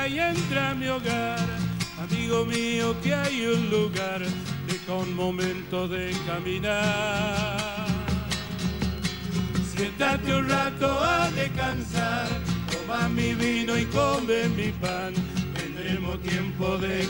y entra a mi hogar. Amigo mío, que hay un lugar, deja un momento de caminar. Siéntate un rato a descansar, toma mi vino y come mi pan, tendremos tiempo de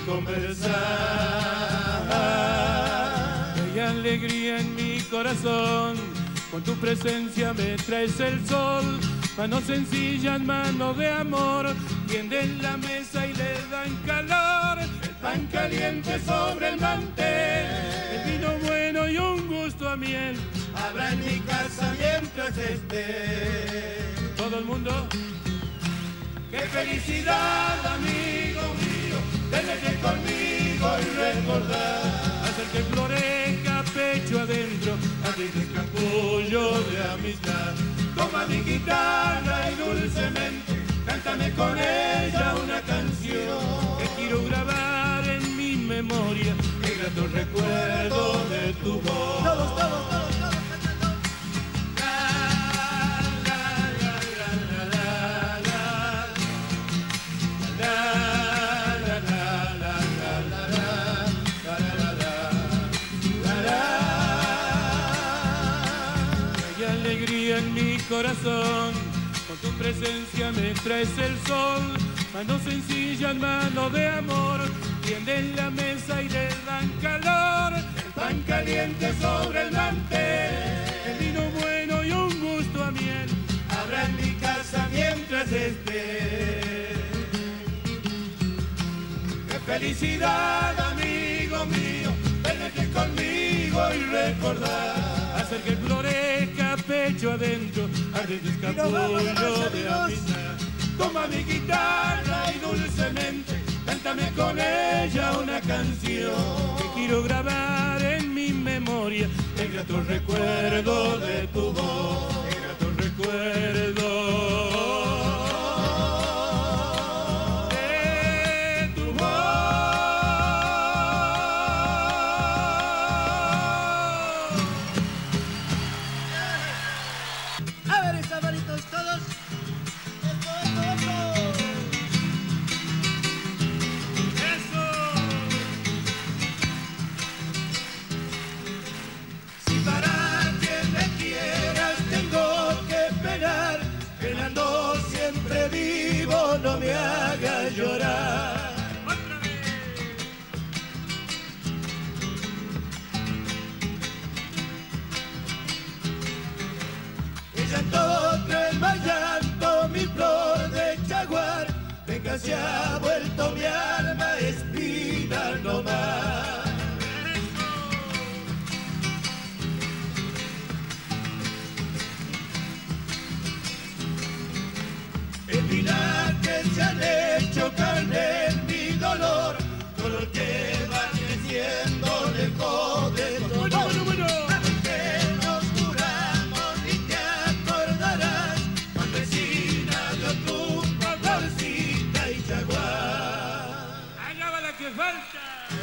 conversar. Hay alegría en mi corazón, con tu presencia me traes el sol. Manos sencillas, manos de amor, tienden la mesa y le dan calor. El pan caliente sobre el mantel, el vino bueno y un gusto a miel. Habrá en mi casa mientras esté. Todo el mundo. ¡Qué felicidad, amigo mío! Tenerte conmigo y recordar. Hacer que florezca pecho adentro, hacer que capullo de amistad. Toma mi guitarra y dulcemente cántame con ella una canción que quiero grabar en mi memoria, el grato recuerdo de tu voz. Todos, todos, todos, todos cantando. Hay alegría en mi corazón, con tu presencia me traes el sol. Manos sencillas, manos de amor, tienden la mesa y le dan calor. El pan caliente sobre el mantel, el vino bueno y un gusto a miel. Habrá en mi casa mientras esté. ¡Qué felicidad, amigo mío! Tenerte conmigo y recordar. Hacer que florezca pecho adentro, arde de escapullo de amistad. Toma mi guitarra y dulcemente cántame con ella una canción que quiero grabar en mi memoria, el grato recuerdo de tu voz, el grato recuerdo. No me hagas llorar. Mi llanto trae más llanto, mi flor de jaguar. Venga, se ha vuelto mi alma espina no más. Se han hecho carne en mi dolor, dolor que va creciendo lejos de tu amor. Que nos juramos y te acordarás, campesina de Otumba, Florcita y Jaguar. Allá va la que falta.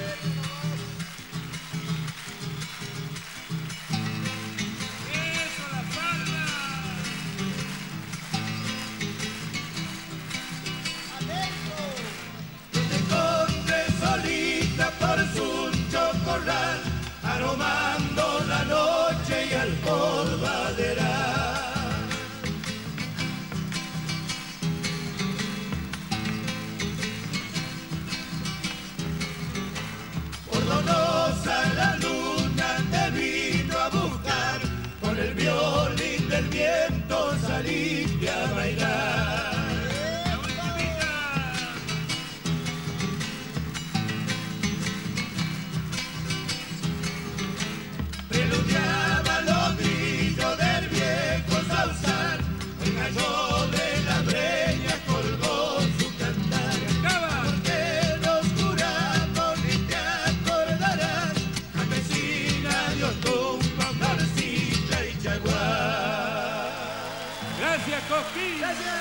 Eso, la palma. Por su chocorral, aromando la noche y alcohol valerá. Por Donosa la luna te vino a buscar, con el violín del viento saliste a bailar. Preludiaba los grillos del viejo sausal, el gallo de la breña colgó su cantar. Porque nos juramos y te acordarás, campesina de Otumba, Florcita y Jaguar. Gracias, Coquín. Gracias.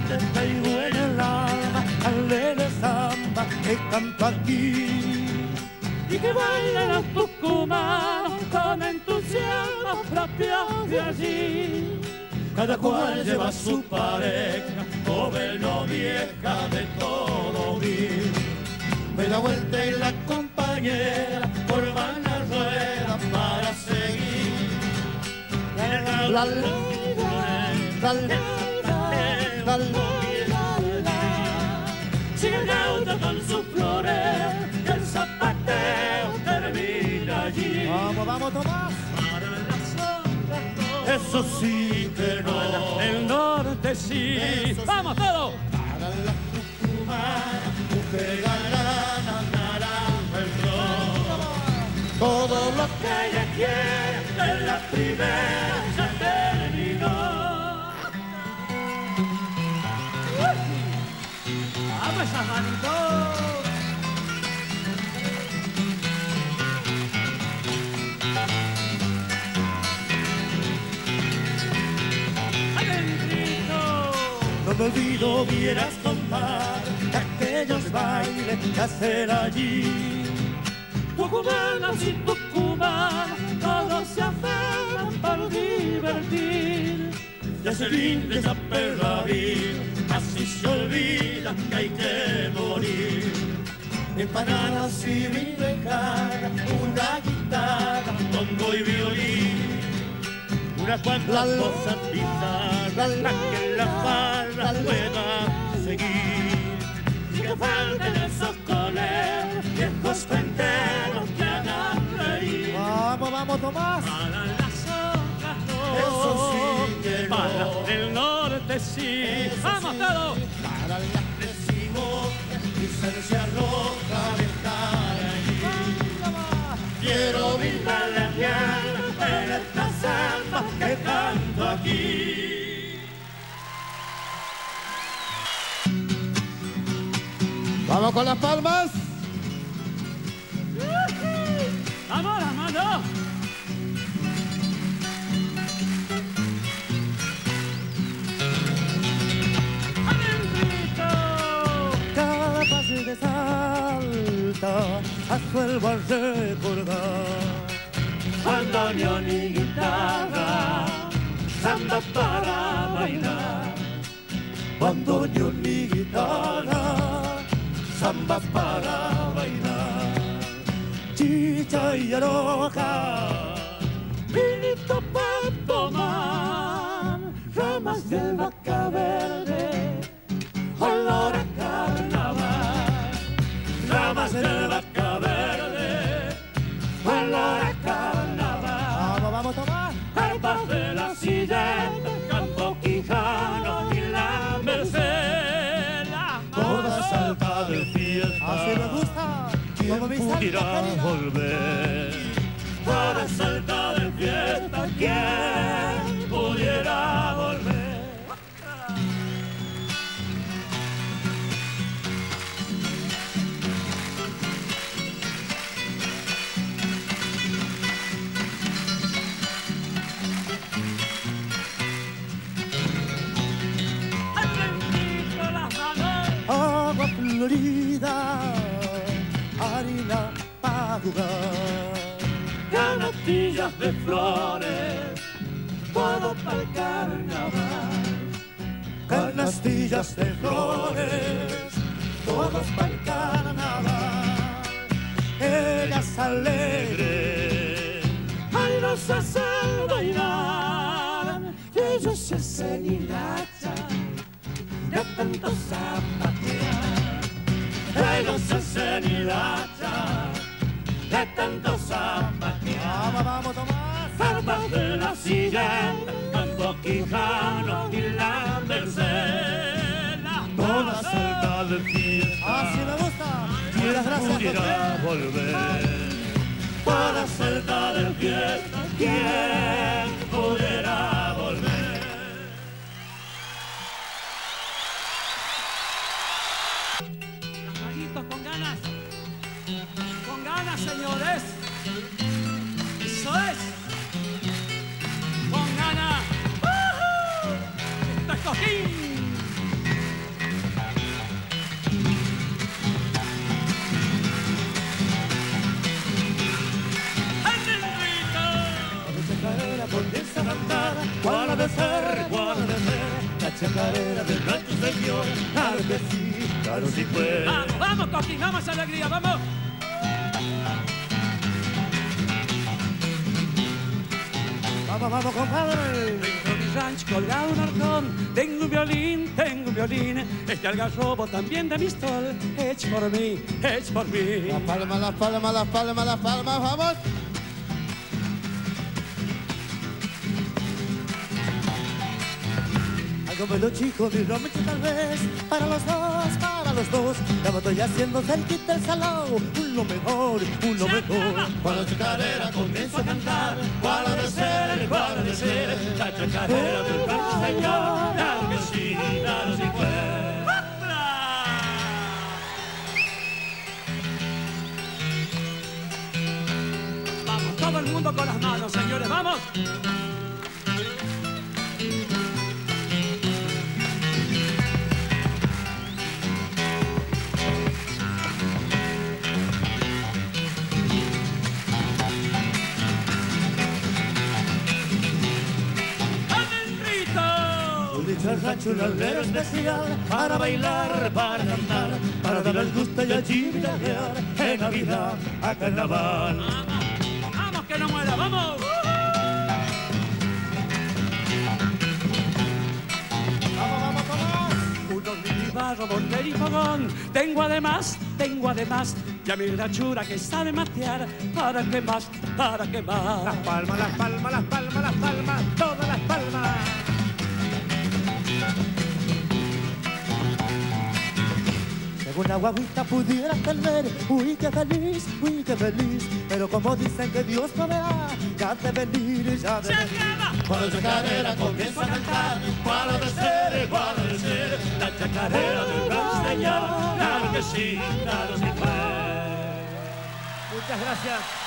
te traigo en el alma, alegre samba que canto aquí. Y que bailan los tucumanos con entusiasmo propio de allí. Cada cual lleva su pareja, joven o vieja, de todo bien. Me da vuelta y la compañera forman la rueda para seguir. La sigue el gaucho con sus flores, que el zapateo termina allí. Vamos, vamos, Tomás. Para las sombras, eso sí que no. el norte sí. Eso sí. Vamos todos. Para la tucumana, mujer galana, naranja el ron. Todo lo que ella quiere en la primera ya terminó. ¡Vamos esas manitos! ¡Adentrito! No me olvido, vieras contar de aquellos bailes que hacen allí. Tucumanos y tucumanos, todos se aferran por divertir. Ya se rinde esa perrabir, así se olvida que hay que morir. Empanadas y vino en cara, una guitarra, bongo y violín. Unas cuantas cosas bizarras para que la farra pueda seguir. Y que falten esos coleros, viejos cuenteros que hagan reír. Vamos, vamos, Tomás. Para las otras no, Eso sí que no. para el norte sí. Eso ¡Vamos sí. todos! Para las decimos, licencia roja de estar allí. Quiero Brindarle a mi alma en esta samba que canto aquí. Vamos con las palmas. ¡Vamos las manos! Cada pase de salta, vuelvo a recordar. Bandoneón y guitarra, samba para bailar. Bandoneón y guitarra, samba para bailar. Chicha y aroja, Vinito para tomar, ramas de vaca verde, olor a carnaval. Ramas de vaca verde, olor a carnaval. vamos, vamos, Tomás. Carpas de la silleta, Campo Quijano y la Merced. Toda salta de fiesta. Así me gusta. Como mi salsa querida. Volver para saltar de fiesta, ¿quién pudiera volver? Adentro las manos, Agua florida, harina para jugar. canastillas de flores, todo para el carnaval. Canastillas de flores, todos para el carnaval. Ellas alegres, Ay, nos hacen bailar, y ellos se hacen hilachas de tanto zapatear. Ellos se hacen hilachas de tanto zapatear. vamos, vamos, Tomás. Carpas de la silleta, Campo Quijano y la Merced. Toda salta de fiesta. Así me gusta. Muchas gracias, José. Volver para saltar de fiesta, ¿quién pudiera volver? Las manitos con ganas, señores. Eso es, con ganas. Esto es Coquín. chacarera del rancho señor. Claro que sí, claro sí fue. Vamos, vamos, Coqui, vamos, alegría, vamos. Vamos, vamos, compadre. Dentro de mi rancho colgado un arcón, tengo un violín, este algarrobo también de mi stol, hecho por mí, hecho por mí. Las palmas, las palmas, las palmas, las palmas, vamos. Algo medio chico, mi romecho tal vez, para los dos, ya me estoy haciendo cerquita el salón, uno mejor, Cuando la chacarera comienzo a cantar, ¿cuál ha de ser, la chacarera del rancho señor? Claro que sí, claro sí fue. Vamos, todo el mundo con las manos, señores, vamos. El rancho un alero especial para bailar, para cantar, para dar el gusto y allí viajar en Navidad a carnaval. Vamos, vamos que no muera, vamos. Vamos, vamos. Unos mini barro, mortero y fogón. Tengo además, ya mi grachura que sabe matear. ¿Para qué más? ¿Para qué más? Las palmas, las palmas, las palmas, las palmas, todas las palmas. Una guaguita pudiera tener, uy qué feliz, pero como dicen que Dios proveerá, ya de venir, ya de venir. Cuando la chacarera comienza a cantar, ¿cuál ha de ser, la chacarera del rancho señor? Claro que sí, claro sí fue. Muchas gracias.